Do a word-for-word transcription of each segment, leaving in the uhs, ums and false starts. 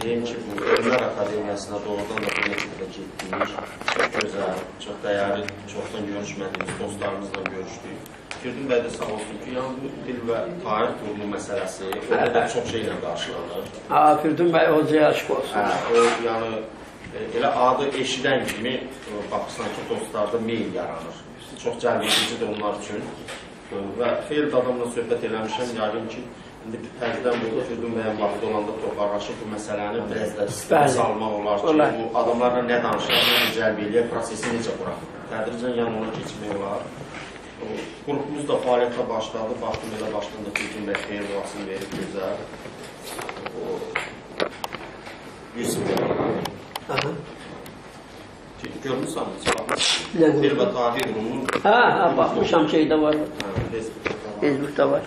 deyim ki, bu Elmlər Akademiyasına doğrudan da bu neçədə getdik. Çox gözəl, çox dəyərli, çoxdan görüşmədiyimiz dostlarımızla görüşdük. Firdun bəy də sağ olsun ki, yəni bu dil və tarix qurumu məsələsi orada da çox şeylə qarşılanır. Aa, Firdun bəy hocaya aşk olsun. Hə, o, yəni, elə adı eşidən kimi baxırsan ki, dostlarda meyil yaranır. Çox cəlbedicidir onlar üçün. Və xeyli adamla söhbət eləmişəm, yəqin ki, indi təzdən bu Firdun bəyin vaxtı olanda toparlaşıb bu məsələni biraz da sistemə salmaq olar ki, bu adamlarla nə danışır, nə cəlb eləyək, prosesi necə buraxır. Tədricən yəni ona keçmək olar. Qrupumuz da fəaliyyətə başladı, baxdım elə başında Firdun bəy xeyir duasını verib gözəl. Yusuf Bey. Görmüşsən mi? Bir və tarih qurumu. Hə, hə, baxmışam şeydə var. Facebookda var.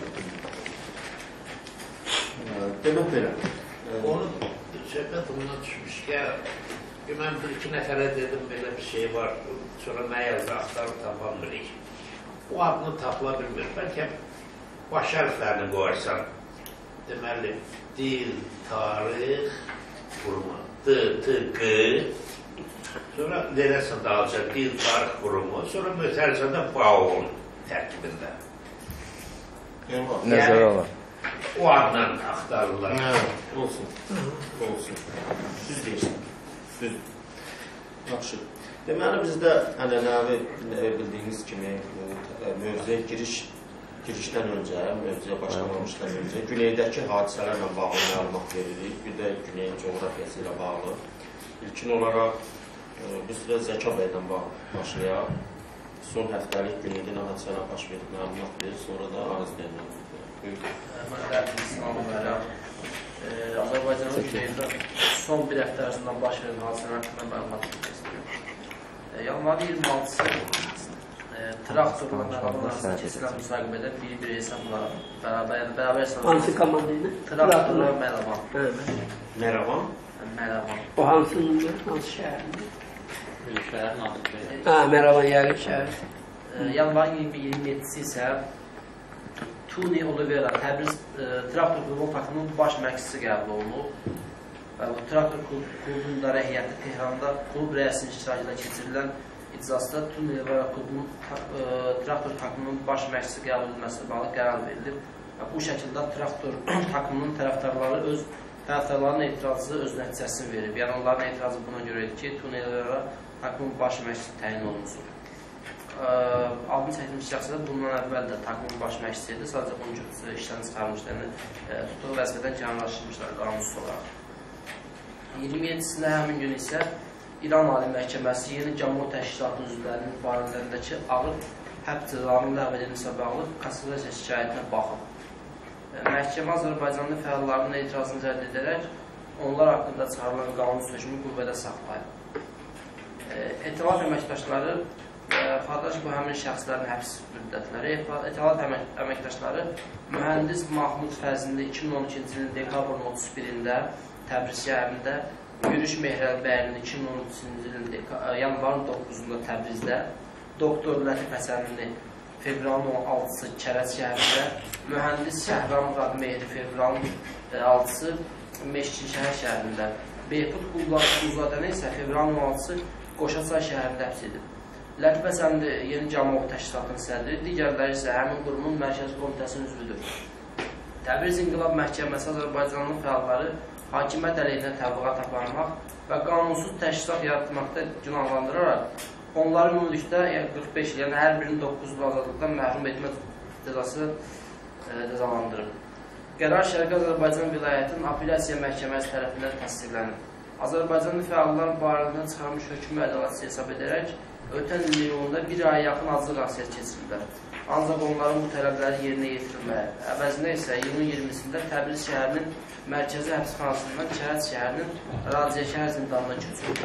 Demək belə. Onun söhbət ondan düşmüş ki, mən bir-iki nəfərə dedim, belə bir şey var, sonra nə yazı axtarıb tapamırıq. O adını tapıla bilmir. Bəlkə baş hərflərini qoyarsan, deməli, dil, tarix, qurumu, D, T, G, sonra verəsən dalca dil, tarix, qurumu, sonra mötərcə də bağın tərkibində. Nəzər alın. O adla axtarırlar. Olsun, olsun. Düz deyirsən, düz. Yaxşı. Deməli, bizdə ənənəvi bildiyiniz kimi mövzuya giriş, girişdən öncə, mövzuya başlamamışdan öncə güneydəki hadisələrlə bağlı məlumat veririk. Bir də güneyin coğrafiyası ilə bağlı. İlkin olaraq biz də Zəka bəydən başlayaq. Son həftəlik güneydə nə hadisələr baş verib məlumat verir, sonra da arz verir. Azərbaycanın güneyində son bir həftə arasından baş verən hadisələr haqqında məlumat vermək istəyirəm. Yanvarın iyirmi altısı traktorla məlumat arasında kesilən müsaqibədə bir-bir hesabla bərabər hesabla Hansı komandaydı? Traktorla Məlavan. Məlavan? Məlavan. O hansı numar, hansı şəhərində? Şəhərin adı. Hə, Məlavan yəqin şəhər. Yanvarın iyirmi yeddisi isə Tuni Olivera, Təbriz traktor qrupu takımının baş məqsisi qəbul olunub və bu traktor qrupunun idarə heyəti Tehranda klub rəisinin iştirakında keçirilən iclasda Tuni Olivera qrupunun traktor takımının baş məqsisi qəbul edilməsinə bağlı qərar verilib və bu şəkildə traktor takımının tərəfdarları öz tərəfdarların etirazı öz nəticəsini verib. Yəni onların etirazı buna görədir ki, Tuni Olivera takımının baş məqsisi təyin olunsun. Adını çəkilmiş şəxsdə bundan əvvəl də takımın baş məqsisi idi. Sadəcə bunun işlərini çıxarmışlar, yəni tutduğu vəzifədən kənarlaşdırmışlar qanunsuz olaraq. iyirmi yeddisində həmin gün isə İran Ali Məhkəməsi yeni Cəmiyyət Təşkilatının üzvlərinin barələrindəki ağır həbs cəzalarının ləğv edilməsinə bağlı kassasiya şikayətinə baxıb. Məhkəmə Azərbaycanlı fəallarının etirazını rədd edərək onlar haqqında çıxarılan qanunsuz hökmü qüvvədə saxlayıb. Etilaf əməkdaşları xardaş bu həmin şəxslərin həbs müddətləri, etilaf əməkdaşları mühəndis Mahmud Fəzində iki min on ikinci ilin dekabrın otuz birində Təbriz şəhərində, Yürüş Mehrəlbəyinin iki min on üçüncü ilin yanvarın doqquzunda Təbrizdə, Doktor Lətif Həsənli fevralın on altısı Kərəz şəhərində, mühəndis Şəhram Murad Mehri fevralın altısı Meşkin şəhər şəhərində, Beyput Qulzadəni isə fevralın on altısı Qoşaçay şəhərində həbs edib. Lətif Həsənli yeni Cəmiyyət Təşkilatının sədri, digərləri isə həmin qurumun mərkəzi komitəsinin üzvüdür. Təbriz İnqilab Məhkəməsi Azərbaycanlı fəalları hakimiyyət əleyhinə təbliğat aparmaq və qanunsuz təşkilat yaratmaqda günahlandıraraq onları ümumilikdə qırx beş il, yəni hər birinin doqquz il azadlıqdan məhrum etmə cəzası cəzalandırıb. Qərar Şərqi Azərbaycan vilayətinin apellyasiya məhkəməsi tərəfindən təsdiqlənib. Azərbaycanlı fəallar barəsində çıxarmış hökmü ədalətsiz hesab edərək ötən il iyununda bir aya yaxın azlıq aksiyası keçirildi. Ancaq onların bu tələbləri yerinə yetirilməyə, əvəzində isə iyunun iyirmisində Təbriz şəhərinin mərkəzi həbsxanasından Kərəz şəhərinin Radiya şəhər zindanına köçürdü.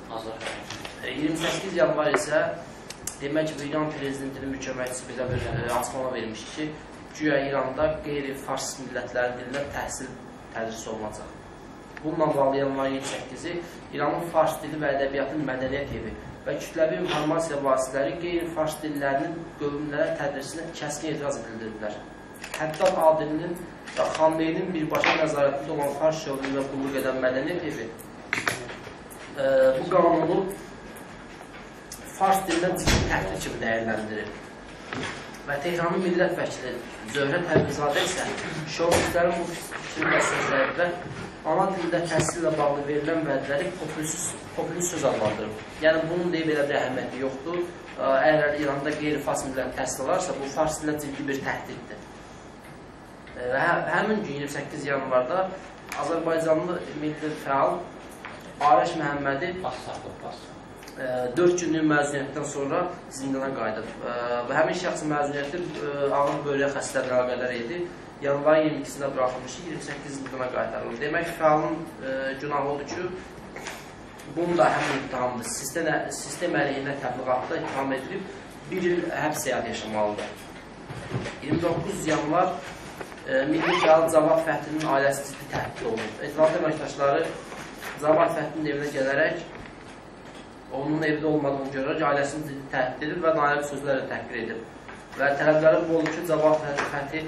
iyirmi səkkiz yanvar isə demək ki, İran prezidentinin müköməkçisi bizə bir açıqlama vermişdi ki, güya İranda qeyri-fars millətlərin dilində təhsil tədris olunacaq. Bununla bağlı yanvarın iyirmi səkkizi İranın fars dili və ədəbiyyatın mədəniyyət evi və kütləvi informasiya vasitələri qeyri-fars dillərinin qövmlərə tədrisinə kəskin etiraz bildirdilər. Həddad Adilinin və Xamneyinin birbaşa nəzarətində olan Fars şöhrətində qulluq edən Mədəniyyət evi e, bu qanunu Fars dilindən ciddi təhdid kimi dəyərləndirir. Və Tehranın millət vəkili Zöhrə Təbrizadə isə şöhrətlərin bu fikir məsələlərdə ana dildə təhsillə bağlı verilən vədləri populist söz adlandırır. Yəni, bunun deyib elə bir əhəmiyyəti yoxdur. Əgər İranda qeyri-fars millət təhsil olarsa, bu Fars dilinə ciddi bir təhdiddir. Və həmin gün iyirmi səkkiz yanvarda Azərbaycanlı milli fəal Arəş Məhəmmədi dörd günlük məzuniyyətdən sonra zindana qayıdıb. Və həmin şəxsin məzuniyyəti ağır böbrək xəstəliyi əlaqələr idi. Yanvarın iyirmi ikisində buraxılmış, iyirmi səkkiz zindana qaytarılır. Demək ki, fəalın günahı odur ki, bunu da həmin ittihamdır. Sistem əleyhinə təbliğatda ittiham edilib, bir il həbs həyatı yaşamalıdır. iyirmi doqquz yanvar milli fəal Cavad Fəhlinin ailəsi ciddi təhdid olunur. Etilaf əməkdaşları Cavad Fəhlinin evinə gələrək onun evdə olmadığını görərək ailəsini ciddi təhdid edir və nailət sözlərlə təhqir edir. Və tələbləri bu olur ki, Cavad Fəhli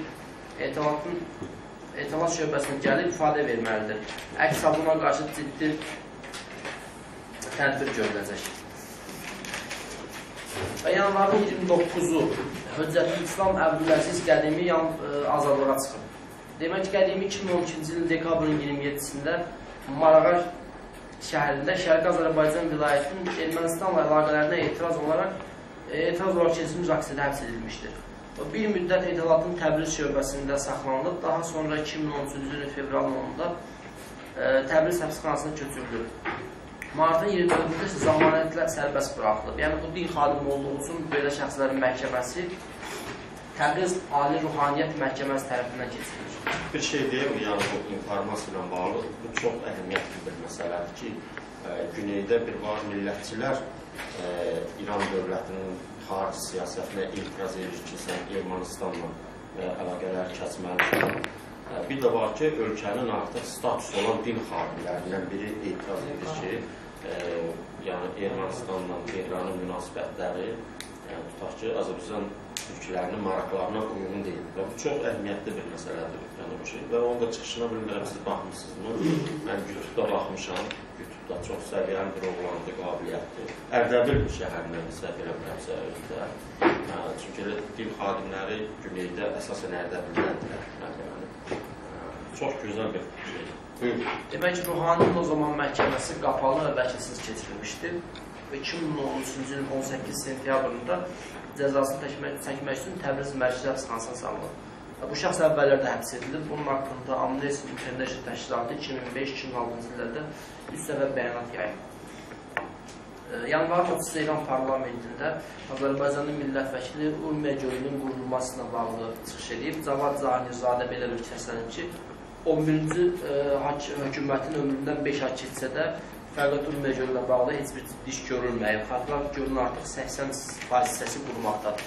Etimat şöbəsinə gəlib ifadə verməlidir. Əks halda buna qarşı ciddi tədbir görüləcək. Və yanvarın iyirmi doqquzu Höccətülislam Əbdüləziz Qədimi azadlığa çıxıb. Demək ki, Qədimi iki min on ikinci ilin dekabrın iyirmi yeddisində Marağaş şəhərində Şərqi Azərbaycan vilayətinin Ermənistanla əlaqələrinə etiraz olaraq etiraz olaraq keçirilmiş aksiyada həbs edilmişdir. Bir müddət İttihatın Təbriz şöbəsində saxlanılıb, daha sonra iki min on üçüncü ilin fevralın onunda Təbriz həbsxanasına köçürülür. Martın iyirmi dördüncü isə zamanətlə sərbəst buraxılıb. Yəni, bu din xadimi olduğu üçün belə şəxslərin məhkəməsi Təbriz Ali Ruhaniyyət Məhkəməsi tərəfindən keçirilir. Bir şey deyəm, yəni bu informasiya ilə bağlı, bu çox əhəmiyyətli bir məsələdir ki, güneydə bir var millətçilər İran dövlətinin xarici siyasətinə etiraz edir ki, sən Ermənistanla əlaqələr kəsməlisən. Bir də var ki, ölkənin artıq statusu olan din xadimlərindən biri etiraz edir ki, yəni Ermənistanla Tehranın münasibətləri, yəni tutaq ki, Azərbaycan türklərinin maraqlarına uyğun deyil. Və bu çox əhəmiyyətli bir məsələdir. Yəni bu şey. Və onun da çıxışına bilmirəm, siz baxmışsınızmı? Mən YouTube'da baxmışam. YouTube'da çox səviyyəli bir oğlandı, qabiliyyətli. Ərdəbil şəhərindən isə belə biləmsə özdə. Çünki din xadimləri güneydə əsasən Ərdəbildəndirlər. Çox gözəl bir şey. Buyur. Demək ki, Ruhaninin o zaman məhkəməsi qapalı və vəkilsiz keçirilmişdir. Və iki min on üçüncü ilin on səkkiz sentyabrında cəzasını çəkmək üçün Təbriz Mərkəzi Həbsxanasına salınır. Bu şəxs əvvəllərdə həbs edilib. Bunun haqqında Amnesty International təşkilatı iki min beş iki min altıncı illərdə üç dəfə bəyanat yayıb. Yanvarın otuzunda İran parlamentində Azərbaycanın millət vəkili Urmiya gölünün qurulmasına bağlı çıxış edib. Cavad Zahirzadə belə bir kəslənib ki, on birinci hökumətin ömründən beş ay keçsə də fəqət Urmiya gölünə bağlı heç bir ciddi iş görülməyib. Xalqlar gölün artıq səksən faiz hissəsi qurmaqdadır.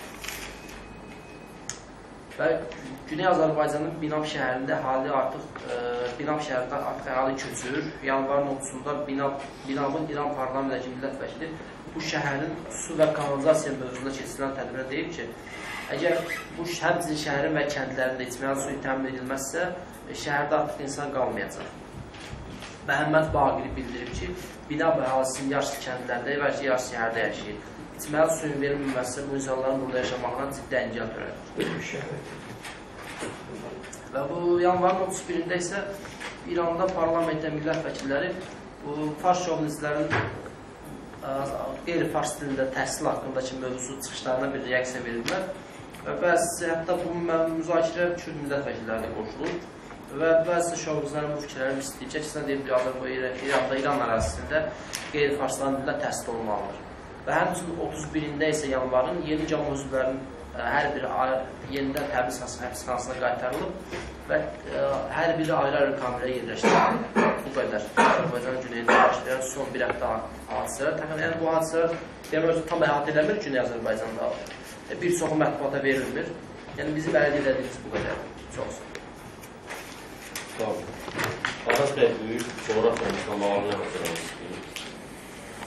Və Güney Azərbaycanın Binab şəhərində əhali artıq Binab şəhərində artıq əhali köçür. Yanvarın otuzunda Binabın İran parlamentindəki millət vəkili bu şəhərin su və kanalizasiya mövzusunda keçirilən tədbirə deyib ki, əgər bu həmçinin şəhərin və kəndlərində içməli suyu təmin edilməzsə, şəhərdə artıq insan qalmayacaq. Məhəmməd Baqiri bildirib ki, Binab əhalisinin yaşlı kəndlərdə və yaşlı şəhərdə yaşayır. İçməli suyun verilməməsi bu insanların burada yaşamaqdan ciddi əngəl törədir. Və bu yanvarın otuz birində isə İranda parlamentdə millət vəkilləri bu fars şovinistlərin qeyri-fars dilində təhsil haqqındakı mövzu çıxışlarına bir reaksiya verirlər. Və bəzisi hətta bu müzakirə Kürd millət vəkillərinə qoşulur. Və bəzi şovinistlərin bu fikirləri istəyir ki, əksində deyib ki, İranda, İran ərazisində qeyri-farsların dilində təhsil olmalıdır. Və həmçinin otuz birində isə yanvarın yeni cəma üzvlərinin hər biri yenidən Təbriz həbsxanasına qaytarılıb və hər biri ayrı-ayrı kameraya yerləşdirilib. Bu qədər. Azərbaycanın güneyində başlayan son bir həftə hadisələr. Təxminən bu hadisələr demək tam əhatə eləmir Güney Azərbaycanda. Bir çoxu mətbuata verilmir. Yəni bizim əldə edədiyimiz bu qədər. Çox sağ olun. Sağ olun. Aras bəy buyur, coğrafya müsəlmanlarına hazırlamışsınız.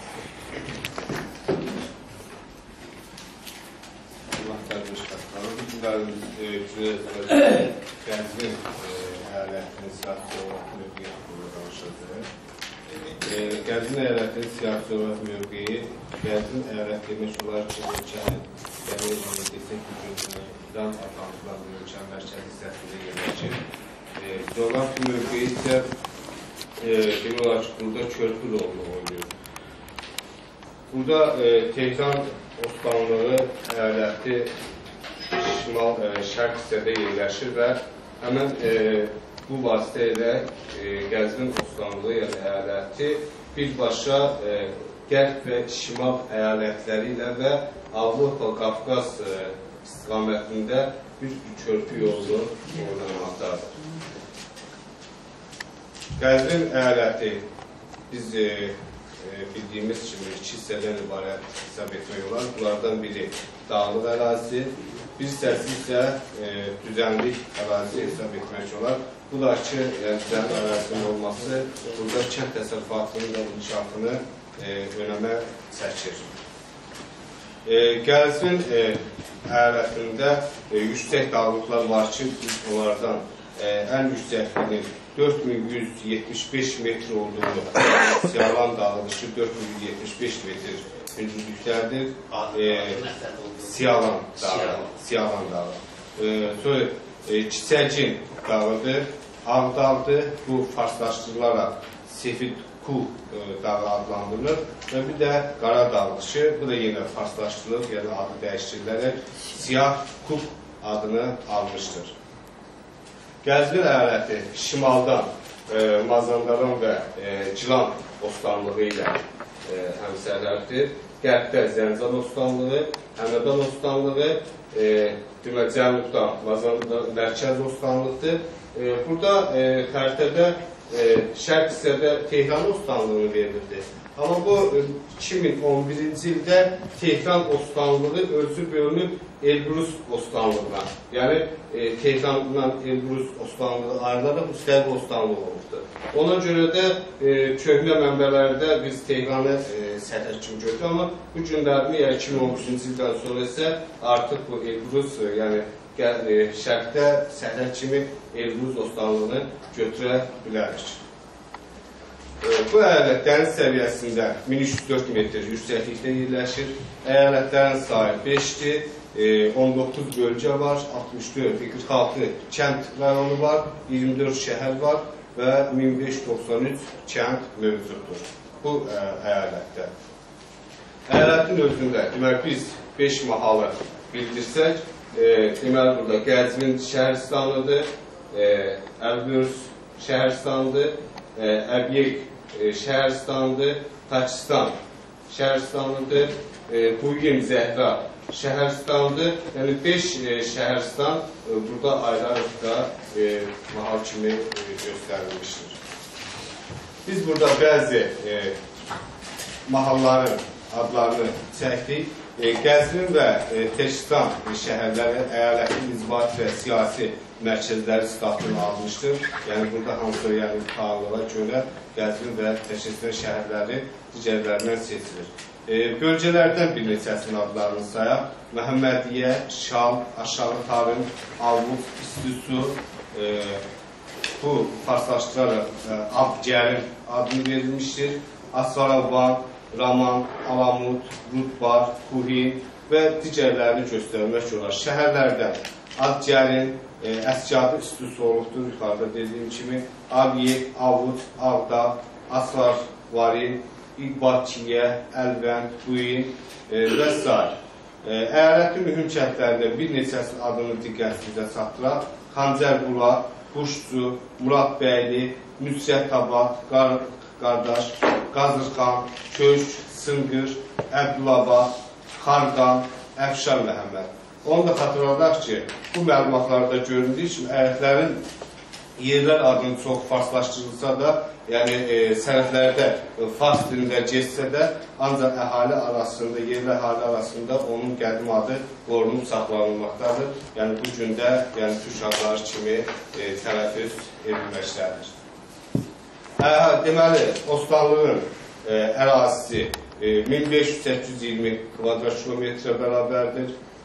Allah tərbiyyə şərtləri. tamaşaçılarımız Cüzeyir'de Gəncin əyalətinin siyasi siyasət mövqeyi haqqında danışacaq. Gəncin əyalətinin siyasi siyasət mövqeyi Gəncin əyalət demək olar ki, ölkənin yəni desək ki, İran atantılarının ölkənin mərkəzi hissəsində yerləşir. Coğrafi mövqeyi isə demək olar ki, burada körpü rolunu oynuyor. Burada Tehran Osmanlığı əyaləti şimal şərq hissədə yerləşir və həmin bu vasitə ilə Gəncin Osmanlığı yəni əyaləti birbaşa qərb və şimal əyalətləri ilə və Avropa, Qafqaz istiqamətində bir körpü yolu oynanmaqdadır. Gəncin əyaləti biz bildiyimiz kimi iki hissədən ibarət hesab etmək olar. Bunlardan biri dağlıq ərazi, bir hissəsi isə düzənlik ərazi hesab etmək olar. Bu da ki, düzənlik ərazinin olması burada kənd təsərrüfatının da inkişafını önəmə çəkir. Gəncin əyalətində yüksək dağlıqlar var ki, biz onlardan ən yüksəkliyinin dörd min yüz yetmiş beş metr olduğunu Siyalan dağıdır ki, dörd min yüz yetmiş beş metr hündürlüklərdir. Siyalan dağı. Siyalan dağı. Sonra Çiçəcin dağıdır, Ağdağdır. Bu farslaşdırılaraq Sefid Ku dağı adlandırılır və bir də Qara dağdır ki, bu da yenə farslaşdırılır, yəni adı dəyişdirilərək Siyah Kuk adını almışdır. Gəncin əyaləti şimaldan Mazandaran və Cilan Osmanlığı ilə həmsərlərdir. Qərbdə Zəncan Osmanlığı, Həmədan Osmanlığı, cənubda Mazandaran Mərkəz Osmanlıqdır. Burada xəritədə şərq hissədə Tehran Osmanlığı verildi. Amma bu iki min on birinci ildə Tehran Osmanlığı özü bölünüb Elbrus Osmanlığına, yəni Tehrandan Elbrus Osmanlığı ayrılaraq müstəqil Osmanlığı olubdur. Ona görə də köhnə mənbələrdə biz Tehranı sətər kimi götürür, amma bu günlərini yəni iki min on üçüncü ildən sonra isə artıq bu Elbrus, yəni şərqdə sətər kimi Elbrus Osmanlığını götürə bilərik. Bu əyalət dəniz səviyyəsində min üç yüz dörd metr yüksəklikdə yerləşir. Əyalətlərin sayı beşdir, on doqquz bölgə var, altmış dörd, qırx altı kənd rayonu var, iyirmi dörd şəhər var və min beş yüz doxsan üç kənd mövcuddur bu əyalətdə. Əyaletin özündə demək biz beş mahalı bildirsək, deməli burada Qəzvin şəhərstanıdır, Əbürs şəhərstanıdır, Əbyek şəhərstanıdır, Pakistan şəhərstanıdır, Bugün Zəhra şəhərstanıdır. Yəni beş şəhərstan burada ayrı-ayrıqda mahal kimi göstərilmişdir. Biz burada bəzi mahalların adlarını çəkdik. Qəzvin və Teşistan şəhərləri əyalətin inzibati və siyasi mərkəzləri statını almışdır. Yəni burada hansı yəni pahalığa görə Qəzvin və Teşistan şəhərləri digərlərindən seçilir. Bölgələrdən bir neçəsinin adlarını sayaq. Məhəmmədiyyə, Şam, Aşağı Tarım, Avlud, İstisu, bu farslaşdıraraq Abgərin adını verilmişdir. Asfaravan, Raman, Alamut, Rudbar, Kuhin və digərlərini göstərmək olar. Şəhərlərdən Adgərin, Əsgədi İstisu olubdur, yuxarıda dediyim kimi, Abiyek, Avud, Ağda, Asfarvarin, İqbatçiyə, Əlvən, Quyin və s. Əyalətin mühüm kəndlərində bir neçəsinin adını diqqətinizə çatdıraq. Xancərbula, Quşcu, Muradbəyli, Nüsrətabad, Qardaş, Qazırxan, Köşk, Sınqır, Əbdülabad, Xarqan, Əfşan Məhəmməd. Onu da xatırladaq ki, bu məlumatlarda göründüyü kimi əyalətlərin yerlər adını çox farslaşdırılsa da, yəni sənədlərdə fars dilində geçsə də, ancaq əhali arasında, yerli əhali arasında onun qədim adı qorunub saxlanılmaqdadır. Yəni bu gündə yəni türk adları kimi tələffüz edilməkdədir. Deməli, Osmanlığın ərazisi min beş yüz səkkiz yüz iyirmi kvadrat kilometrə bərabərdir.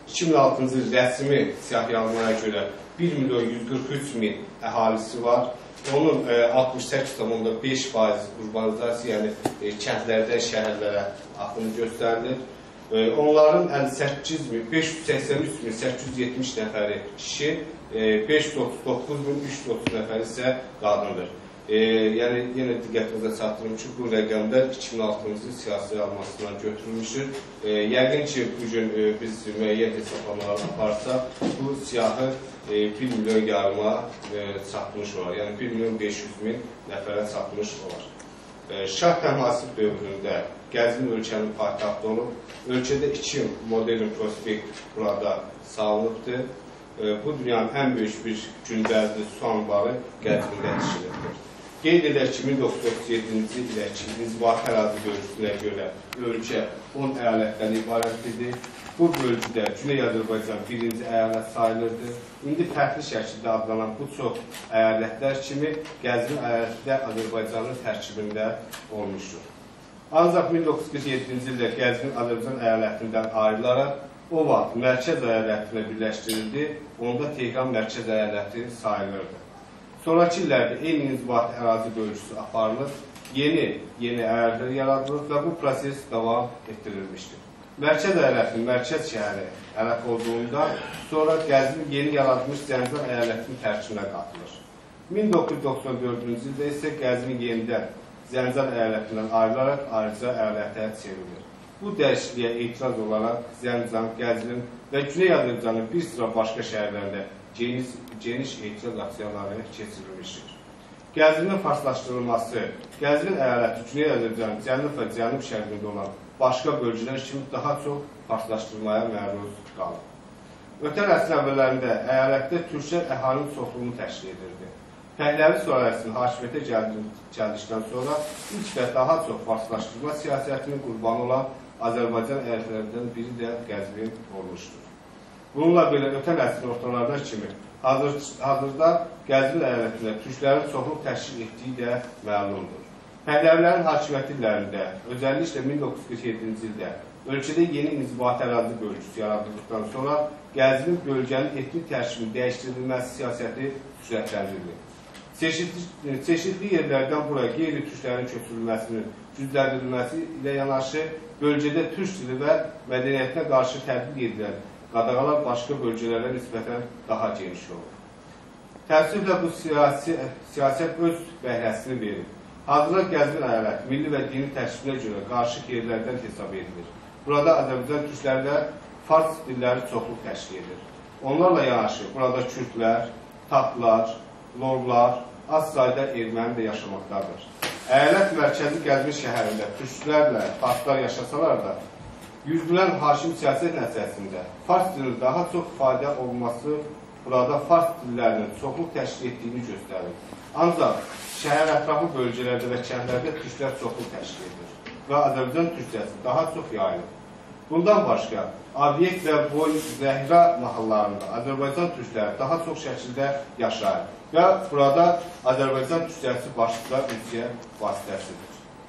iki min altıncı il rəsmi siyahıyanmaya görə bir milyon yüz qırx üç min əhalisi var. Onun altmış səkkiz nöqtə beş faiz urbanizasiya, yəni kəndlərdən şəhərlərə axını göstərilir. Onların əlli səkkiz min beş yüz səksən üç min səkkiz yüz yetmiş nəfəri kişi, beş yüz otuz doqquz min üç yüz otuz nəfəri isə qadındır. E, yəni, yenə diqqətinizə çatdırım ki, bu rəqəmlər iki min altıncı il siyasi almasından götürülmüşdür. E, yəqin ki, bugün e, biz müəyyən hesablamalar aparsa, bu siyahı e, bir milyon yarıma e, çatmış olar. Yəni, bir milyon beş yüz min nəfərə çatmış olar. E, Şah Təməsib dövründə Qəzvin ölkənin paytaxtı olub. Ölkədə iki modern prospekt burada salınıbdır. E, bu dünyanın ən böyük bir gündəzli su anbarı Qəzvində tikilibdir. Qeyd edək ki, min doqquz yüz otuz yeddinci ilədəki inzibati ərazi bölgüsünə görə ölkə on əyalətdən ibarət idi. Bu bölgüdə Güney Azərbaycan birinci əyalət sayılırdı. İndi fərqli şəkildə adlanan bu çox əyalətlər kimi Qəzvin əyaləti də Azərbaycanın tərkibində olmuşdur. Ancaq min doqquz yüz qırx yeddinci ildə Qəzvin Azərbaycan əyalətindən ayrılaraq o vaxt mərkəz əyalətinə birləşdirildi, onda Tehran mərkəz əyaləti sayılırdı. Sonraki illərdə eyni inzibati ərazi bölgüsü aparılır, yeni yeni əyalətlər yaradılır və bu proses davam etdirilmişdir. Mərkəz əyalətinin mərkəz şəhəri əlaq olduğunda sonra Qəzvin yeni yaradılmış Zəncan əyalətinin tərkibinə qatılır. min doqquz yüz doxsan dördüncü ildə isə Qəzvin yenidən Zəncan əyaletindən ayrılaraq ayrıca əyalətə çevrilir. Bu dəyişikliyə etiraz olaraq Zəncan, Qəzvin və Güney Azərbaycanın bir sıra başqa şəhərlərində geniş, geniş etiraz aksiyaları keçirilmişdir. Qəzvinin farslaşdırılması, Qəzvin əyaləti Güney Azərbaycanın cənub və cənub şərqində olan başqa bölgələr kimi daha çox farslaşdırılmaya məruz qalır. Ötən əsrin əvvəllərində əyalətdə türklər əhalinin çoxluğunu təşkil edirdi. Pəhləvi sülaləsinin hakimiyyətə gəldikdən sonra ilk və daha çox farslaşdırma siyasətinin qurbanı olan Azərbaycan əyalətlərindən biri də Qəzvin olmuşdur. Bununla belə ötən əsrin ortalarına kimi hazır, hazırda Qəzvin əyalətində türklərin çoxluq təşkil etdiyi də məlumdur. Pəhləvilərin hakimiyyəti illərində, özəlliklə min doqquz yüz qırx yeddinci ildə ölkədə yeni inzibati ərazi bölgüsü yaradıldıqdan sonra Qəzvin bölgənin etnik tərkibinin dəyişdirilməsi siyasəti sürətləndirildi. Çeşitli, çeşitli yerlərdən buraya qeyri-türklərin köçürülməsinin gücləndirilməsi ilə yanaşı, bölgədə türk dili və mədəniyyətinə qarşı tətbiq edilən qadağalar başqa bölgələrə nisbətən daha geniş olur. Təəssüflə bu siyasi, siyasət öz bəhrəsini verir. Hazırda Qəzvin əyaləti milli və dini təşkilinə görə qarşı yerlərdən hesab edilir. Burada Azərbaycan türkləri də fars dilləri çoxluq təşkil edir. Onlarla yanaşı burada kürdlər, tatlar, lorlar, az sayda erməni də yaşamaqdadır. Əyalət mərkəzi Qəzvin şəhərində türklərlə farslar yaşasalar da, yüzlülən hakim siyasət nəticəsində fars dilinin daha çox ifadə olması burada fars dillərinin çoxluq təşkil etdiyini göstərir. Ancaq şəhər ətrafı bölgələrdə və kəndlərdə türklər çoxluq təşkil edir və Azərbaycan türkçəsi daha çox yayılır. Bundan başqa, Obyekt və Boy Zəhra mahallarında Azərbaycan türkləri daha çox şəkildə yaşayır və burada Azərbaycan türkçəsi başlıca ülkə vasitəsidir.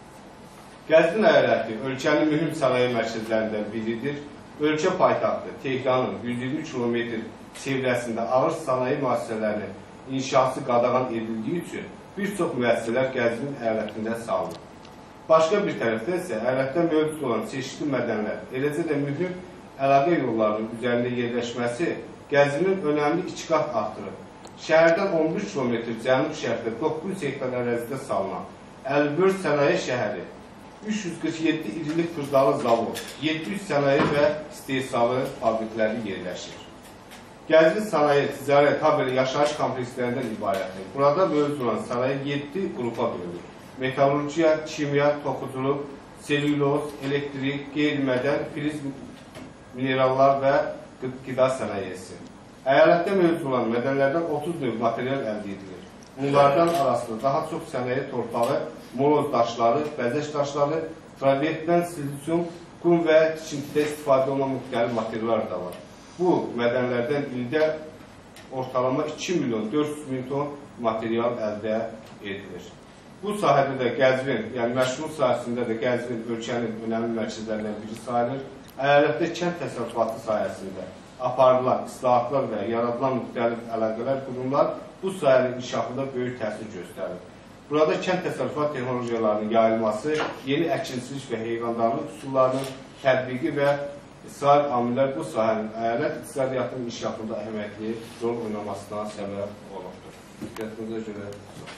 Qəzvin əyaləti ölkənin mühüm sənaye mərkəzlərindən biridir. Ölkə paytaxtı Tehranın yüz iyirmi kilometr çevrəsində ağır sənaye müəssisələrinin inşası qadağan edildiyi üçün bir çox müəssisələr Qəzvin əyalətində salınır. Başqa bir tərəfdə isə əyalətdə mövcud olan çeşitli mədənlər, eləcə də mühüm əlaqə yollarının üzərində yerləşməsi Qəzvinin önəmli iki qat artırır. Şəhərdən on bir kilometr cənub-şərqdə doqquz yüz hektar ərazidə salınan Əlbör sənaye şəhəri, üç yüz qırx yeddi irilik xırdalı zavod, yeddi yüz sənaye və istehsalı fabrikləri yerləşir. Qəzvin sənaye, ticarət, habəli yaşayış komplekslərindən ibarətdir. Burada mövcud olan sənaye yeddi qrupa bölünür. Metallurgiya, kimya, toxuculuq, selüloz, elektrik, qeyri-mədən, filiz minerallar və qida sənayesi. Əyalətdə mövcud olan mədənlərdən otuz növ material əldə edilir. Bunlardan arasında daha çox sənaye torpağı, moloz daşları, bəzək daşları, travertdən silisium, qum və tikintidə istifadə olunan müxtəlif materiallar da var. Bu mədənlərdən ildə ortalama iki milyon dörd yüz min ton material əldə edilir. Bu sahədə də Qəzvin, yəni məşğul sahəsində də Qəzvin ölkənin önəmli mərkəzlərindən biri sayılır. Əyalətdə kənd təsərrüfatı sayəsində aparılan islahatlar və yaradılan müxtəlif əlaqələr qurumlar bu sahənin inkişafında böyük təsir göstərir. Burada kənd təsərrüfat texnologiyalarının yayılması, yeni əkinçilik və heyvandarlıq üsullarının tətbiqi və sair amillər bu sahənin əyalət iqtisadiyyatının inkişafında əhəmiyyətli rol oynamasına səbəb olubdur. Diqqətinizə görə.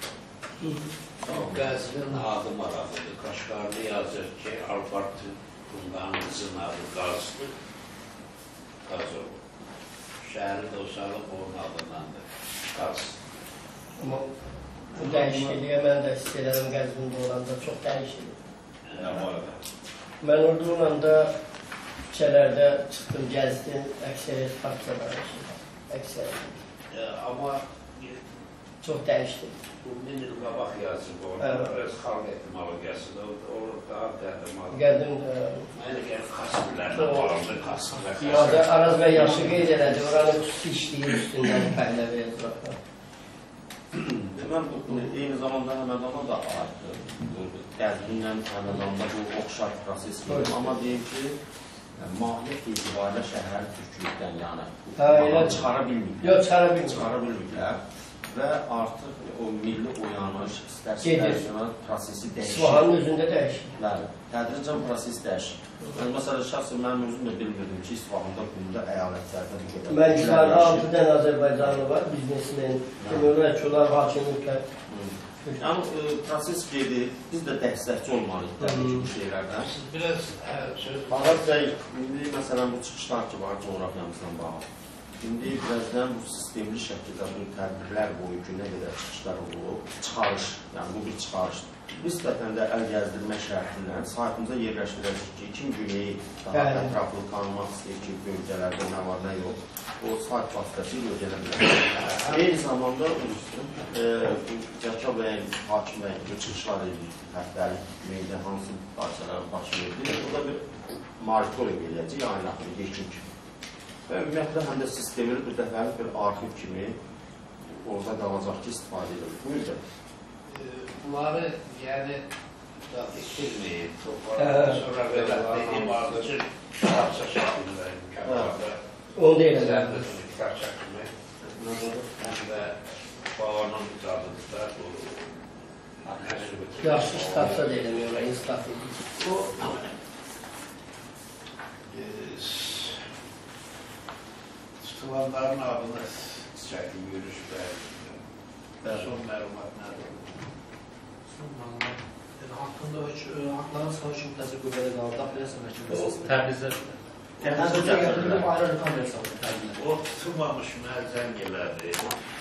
Qəzvin adı maraqlıdır. Qaşqarlı yazır ki, Alpart bundan qızın adı Qazdır. Qazov. Şəhəri də o salıb onun adındandır. Qaz. Amma bu dəyişikliyə mən də hiss edirəm Qəzvində olanda çox dəyişiklik. Nə var da? Mən orduyla da küçələrdə çıxdım, gəzdim, əksəriyyət parçaları əksəriyyət. Amma çox dəyişdi. bu min il qabaq yazıb orada, öz xalq etimologiyası da olur, daha qədim alır. Qədim Mənə gəlir xasbilərlə bağlı, xasbilər. Yada Araz bəy yaşı qeyd elədi, oranı xüsusi işləyir üstündən Pəhləvi ətrafda. Mən eyni zamanda Həmədana da aiddir. Qəzvinlə Həmədanda bu oxşar proses var. Amma deyim ki, mahiyyət itibarilə şəhər türkülükdən yəni. Onu çıxara bilməyiblər. Yox, çıxara bilməyiblər. Çıxara bilməyiblər. Və artıq o milli oyanış istər-istər prosesi dəyişir. İsfahanın özündə dəyişir. Bəli, tədricən proses dəyişir. Yəni, məsələn, şəxsən mənim özüm də bilmirdim ki, İsfahanda qumda əyalətlərdə bu qədər. Mən yuxarıda altı dənə Azərbaycanlı var, biznesmen, demək ki, onlar hakimliklər. Yəni, proses gedir, biz də dəstəkçi olmalıyıq təbii ki, bu şeylərdən. Siz biraz söz... Bağaz bəy, indi məsələn, bu çıxışlar ki var, coğrafiyamızdan bağlı. İndi birazdan bu sistemli şəkildə bu tədbirlər boyu ki, nə qədər çıxışlar olub, çıxarış, yəni bu bir çıxarışdır. Nisbətən də əl gəzdirmə şərtilə saytımıza yerləşdirəcək ki, kim güneyi daha ətraflı tanımaq istəyir ki, bölgələrdə nə var, nə yox, o sayt vasitəsilə ödənə bilər. Eyni zamanda Cəkab bəyin, hakim bəyin çıxışlar edir, həftəlik güneydə hansı parçalar baş verir, o da bir monitoring edəcək, aynı axırı, yekun kimi. Və ümumiyyətlə, həm də sistemini bir dəfəlik bir arxiv kimi orada qalacaq ki, istifadə edilir. Buyur. Bunları, yəni, itirməyib, sonra belə dediyim ardıcı parça şəklində imkanlarda Onu da elə zərdə tutuklar çəkilmək, həm də bağırının icadıdır da bu yaxşı istatsa da eləmiyorlar, instat edir. Bu tutulanların adını çəkil, yürüş və son məlumat nədir? Hakkında hakların savaş müddəsi qüvvədə qaldı, apellyasiya məhkəməsi. Təmizə Təmizə gətirilib ayrı rüqam hesabı. o tutulmamış mənzən yerlərdir.